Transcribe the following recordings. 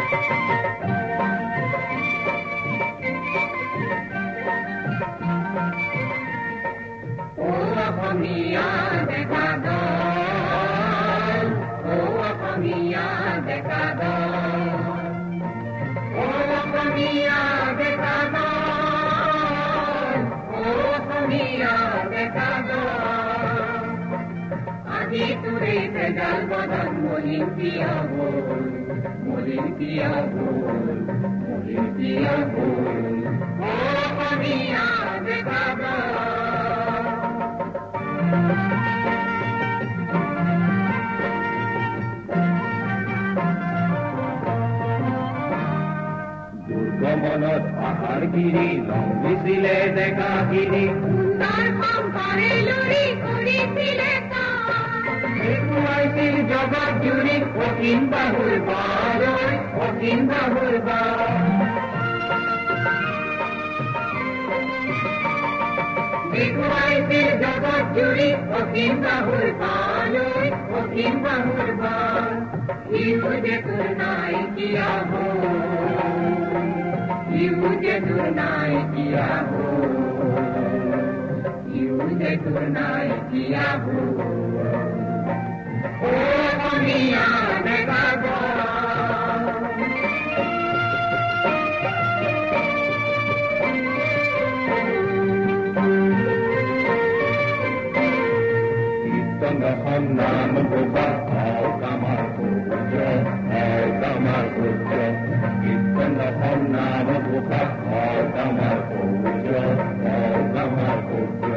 অসমীয়া ডেকা দল, অসমীয়া ডেকা দল, অসমীয়া ডেকা দল, অসমীয়া ডেকা দল। আজি তোৰে ভেজাল বদন মলিন পিয়া হ'ল, মলিন পিয়া হ'ল, মলিন পিয়া হ'ল, অসমীয়া ডেকা দল। দুৰ্গমনত পাহাৰগিৰি লংঘিছিলে ডেকাগিৰি, সুন্দৰ শংকৰে লৰি কৰিছিলে দেখুৱাইছিল জগত জুৰি অসীম বাহুৰ বাৰ, অসীম বাহুৰ বাৰ। দেখুৱাইছিল জগত জুৰি অসীম বাহুৰ বাৰ, অসীম বাহুৰ বাৰ। ইউ যে তোৰ নাইকিয়া হ'ল, ইউ যে তোৰ নাইকিয়া হ'ল, ইউ যে তোৰ নাইকিয়া হ'ল, অসমীয়া ডেকা দল। কীৰ্তন নাম গোপা হওক আমাৰ সূৰ্য, হওক আমাৰ সূৰ্য, কীৰ্তন নাম গোপা হওক আমাৰ সূৰ্য, হওক আমাৰ সূৰ্য।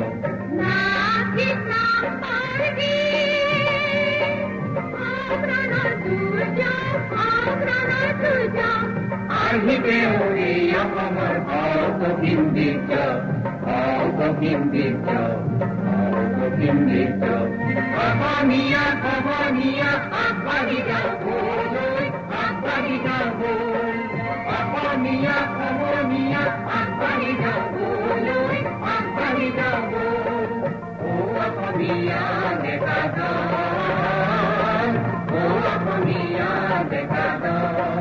আহিবে ওৰে অসমৰ হওক হিন্দীত্য, হওক হিন্দীত্য, হওক হিন্দীত্য। অসমীয়া অসমীয়া আগবাঢ়ি যাওঁ বৈ, আগবাঢ়ি যাওঁ বৈ, অসমীয়া অসমীয়া আগবাঢ়ি যাওঁ বৈ, আগবাঢ়ি যাওঁ বৈ। অসমীয়া ডেকা দল, অসমীয়া ডেকা দল।